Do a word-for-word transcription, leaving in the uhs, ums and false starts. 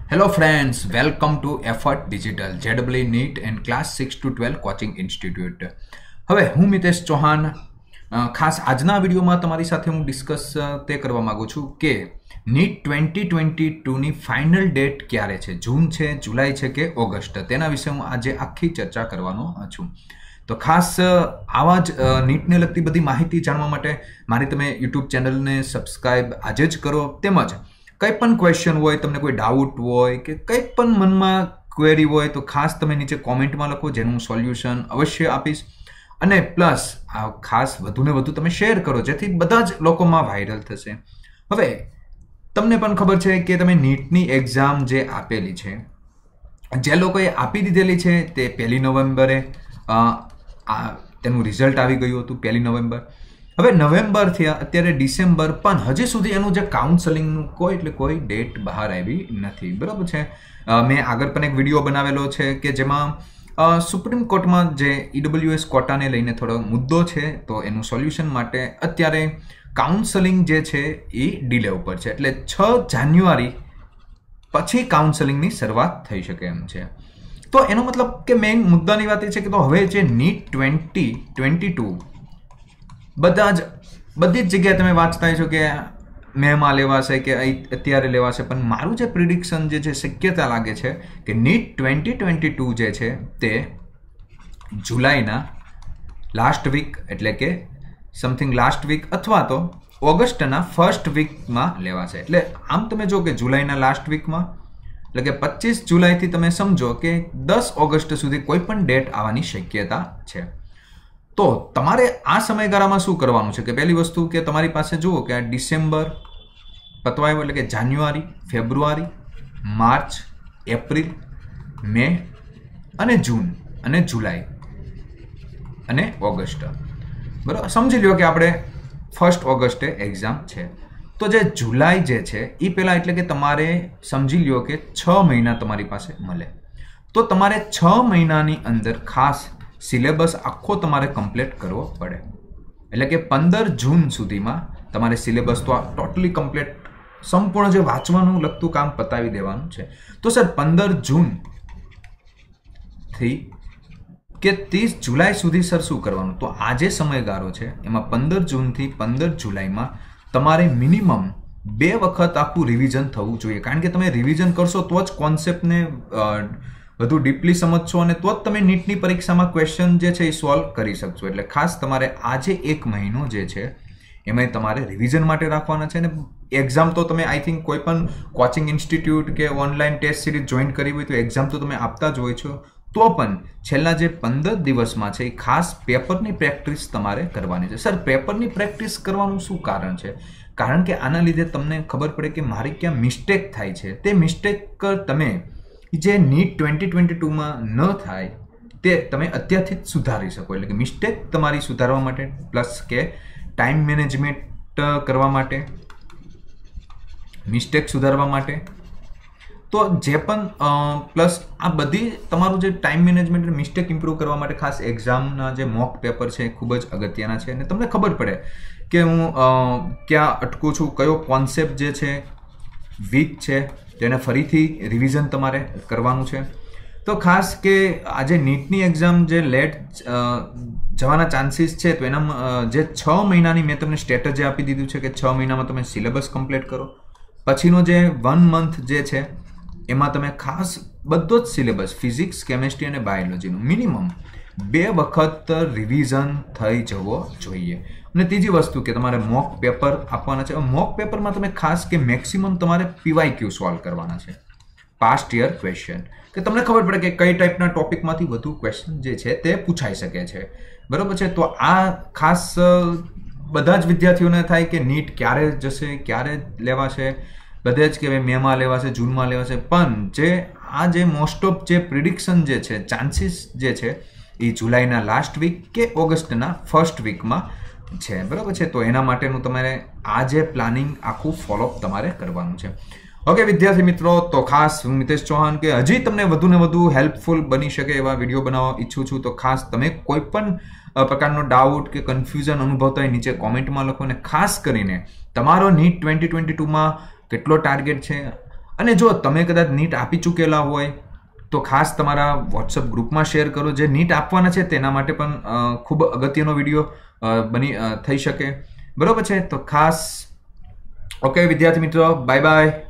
Hello friends, welcome to Effort Digital, J E E NEET and Class six to twelve coaching institute. હવે હું મિતેશ ચૌહાણ ખાસ આજના વિડીયોમાં તમારી સાથે હું ડિસ્કસ તે કરવા માંગુ છું કે નીટ ટ્વેન્ટી ટ્વેન્ટી ટુની ફાઇનલ ડેટ ક્યારે છે, જૂન છે, જુલાઈ છે કે ઓગસ્ટ, તેના વિશે હું આજે આખી ચર્ચા કરવાનો છું. તો ખાસ આવા જ નીટને લગતી બધી માહિતી જાણવા માટે મારી તમે યુટ્યુબ ચેનલને સબસ્ક્રાઈબ આજે જ કરો. તેમજ કંઈ પણ ક્વેશ્ચન હોય, તમને કોઈ ડાઉટ હોય કે કંઈ પણ મનમાં ક્વેરી હોય તો ખાસ તમે નીચે કોમેન્ટમાં લખો, જેનું હું સોલ્યુશન અવશ્ય આપીશ. અને પ્લસ આ ખાસ વધુને વધુ તમે શેર કરો, જેથી બધા જ લોકોમાં વાયરલ થશે. હવે તમને પણ ખબર છે કે તમે નીટની એક્ઝામ જે આપેલી છે, જે લોકોએ આપી દીધેલી છે તે પહેલી નવેમ્બરે તેનું રિઝલ્ટ આવી ગયું હતું, પહેલી નવેમ્બર. હવે નવેમ્બર થયા, અત્યારે ડિસેમ્બર, પણ હજી સુધી એનું જે કાઉન્સેલિંગનું કોઈ એટલે કોઈ ડેટ બહાર આવી નથી. બરાબર છે. મેં આગળ પણ એક વિડીયો બનાવેલો છે કે જેમાં સુપ્રીમ કોર્ટમાં જે ઈડબ્લ્યુએસ કોટાને લઈને થોડો મુદ્દો છે, તો એનું સોલ્યુશન માટે અત્યારે કાઉન્સેલિંગ જે છે એ ડિલે ઉપર છે. એટલે છ જાન્યુઆરી પછી કાઉન્સેલિંગની શરૂઆત થઈ શકે એમ છે. તો એનો મતલબ કે મેઇન મુદ્દાની વાત એ છે કે તો હવે જે નીટ ટ્વેન્ટી ટ્વેન્ટી ટુ બધા જ બધી જ જગ્યાએ તમે વાંચતા છો કે મેમાં લેવાશે કે અત્યારે લેવાશે, પણ મારું જે પ્રિડિક્શન જે છે, શક્યતા લાગે છે કે નીટ ટ્વેન્ટી ટ્વેન્ટી ટુ જે છે તે જુલાઈના લાસ્ટ વીક એટલે કે સમથિંગ લાસ્ટ વીક અથવા તો ઓગસ્ટના ફર્સ્ટ વીકમાં લેવાશે. એટલે આમ તમે જો કે જુલાઈના લાસ્ટ વીકમાં એટલે કે પચીસ જુલાઈથી તમે સમજો કે દસ ઓગસ્ટ સુધી કોઈ પણ ડેટ આવવાની શક્યતા છે. તો તમારે આ સમયગાળામાં શું કરવાનું છે કે પહેલી વસ્તુ કે તમારી પાસે જુઓ કે આ ડિસેમ્બર પતવાયો એટલે કે જાન્યુઆરી, ફેબ્રુઆરી, માર્ચ, એપ્રિલ, મે અને જૂન અને જુલાઈ અને ઓગસ્ટ. બરાબર, સમજી લો કે આપણે ફર્સ્ટ ઓગસ્ટે એક્ઝામ છે. તો જે જુલાઈ જે છે એ પહેલાં એટલે કે તમારે સમજી લો કે છ મહિના તમારી પાસે મળે. તો તમારે છ મહિનાની અંદર ખાસ સિલેબસ આખો તમારે કમ્પ્લીટ કરવો પડે. એટલે કે પંદર જૂન સુધીમાં તમારે સિલેબસ તો ટોટલી કમ્પ્લીટ સંપૂર્ણ જે વાંચવાનું લગતું કામ પતાવી દેવાનું છે. તો સર પંદર જૂનથી કે ત્રીસ જુલાઈ સુધી સર શું કરવાનું? તો આ જે સમયગાળો છે એમાં પંદર જૂનથી પંદર જુલાઈમાં તમારે મિનિમમ બે વખત આખું રિવિઝન થવું જોઈએ. કારણ કે તમે રિવિઝન કરશો તો જ કોન્સેપ્ટને વધુ ડીપલી સમજશો અને તો જ તમે નીટની પરીક્ષામાં ક્વેશ્ચન જે છે એ સોલ્વ કરી શકશો. એટલે ખાસ તમારે આજે એક મહિનો જે છે એમાં તમારે રિવિઝન માટે રાખવાના છે. અને એક્ઝામ તો તમે આઈ થિંક કોઈ પણ કોચિંગ ઇન્સ્ટિટ્યૂટ કે ઓનલાઈન ટેસ્ટ સિરીઝ જોઈન કરી હોય તો એક્ઝામ તો તમે આપતા જ હોય છો. તો પણ છેલ્લા જે પંદર દિવસમાં છે એ ખાસ પેપરની પ્રેક્ટિસ તમારે કરવાની છે. સર પેપરની પ્રેક્ટિસ કરવાનું શું કારણ છે? કારણ કે આના લીધે તમને ખબર પડે કે મારી ક્યાં મિસ્ટેક થાય છે. તે મિસ્ટેક તમે જે નીટ ટ્વેન્ટી ટ્વેન્ટી ટુમાં ન થાય તે તમે અત્યારથી જ સુધારી શકો. એટલે કે મિસ્ટેક તમારી સુધારવા માટે પ્લસ કે ટાઈમ મેનેજમેન્ટ કરવા માટે, મિસ્ટેક સુધારવા માટે, તો જે પણ પ્લસ આ બધી તમારું જે ટાઈમ મેનેજમેન્ટ મિસ્ટેક ઇમ્પ્રૂવ કરવા માટે ખાસ એક્ઝામના જે મોક પેપર છે એ ખૂબ જ અગત્યના છે. અને તમને ખબર પડે કે હું ક્યાં અટકું છું, કયો કોન્સેપ્ટ જે છે વીક છે તેને ફરીથી રિવિઝન તમારે કરવાનું છે. તો ખાસ કે આજે નીટની એક્ઝામ જે લેટ જવાના ચાન્સીસ છે, તો એના જે છ મહિનાની મેં તમને સ્ટ્રેટેજી આપી દીધું છે કે છ મહિનામાં તમે સિલેબસ કમ્પ્લીટ કરો. પછીનો જે વન મંથ જે છે એમાં તમે ખાસ બધો જ સિલેબસ ફિઝિક્સ, કેમેસ્ટ્રી અને બાયોલોજીનું મિનિમમ બે વખત રિવિઝન થઈ જવો જોઈએ. અને ત્રીજી વસ્તુ કે તમારે મોક પેપર આપવાના છે. મોક પેપરમાં તમે ખાસ કે મેક્સિમમ તમારે પીવાય ક્યુ સોલ્વ કરવાના છે, પાસ્ટ યર ક્વેશ્ચન, કે તમને ખબર પડે કે કઈ ટાઈપના ટોપિકમાંથી વધુ ક્વેશ્ચન જે છે તે પૂછાઈ શકે છે. બરાબર છે. તો આ ખાસ બધા જ વિદ્યાર્થીઓને થાય કે નીટ ક્યારે જશે, ક્યારે લેવાશે, બધે જ કે મેમાં લેવાશે, જૂનમાં લેવાશે, પણ જે આ જે મોસ્ટ ઓફ જે પ્રિડિક્શન જે છે, ચાન્સીસ જે છે એ જુલાઈના લાસ્ટ વીક કે ઓગસ્ટના ફર્સ્ટ વીકમાં છે. બરાબર છે. તો એના માટેનું તમારે આ જે પ્લાનિંગ આખું ફોલોઅપ તમારે કરવાનું છે. ઓકે વિદ્યાર્થી મિત્રો, તો ખાસ હું મિતેશ ચૌહાણ કે હજી તમને વધુ ને વધુ હેલ્પફુલ બની શકે એવા વિડીયો બનાવવા ઈચ્છું છું. તો ખાસ તમે કોઈ પણ પ્રકારનો ડાઉટ કે કન્ફ્યુઝન અનુભવતા હોય નીચે કોમેન્ટમાં લખો. અને ખાસ કરીને તમારો નીટ ટ્વેન્ટી ટ્વેન્ટી ટુમાં કેટલો ટાર્ગેટ છે અને જો તમે કદાચ નીટ આપી ચૂકેલા હોય તો ખાસ તમારા વોટ્સઅપ ગ્રુપમાં શેર કરો. જે નીટ આપવાના છે તેના માટે પણ ખૂબ અગત્યનો વિડીયો બની થઈ શકે. બરોબર છે? તો ખાસ ઓકે વિદ્યાર્થી મિત્રો, બાય બાય.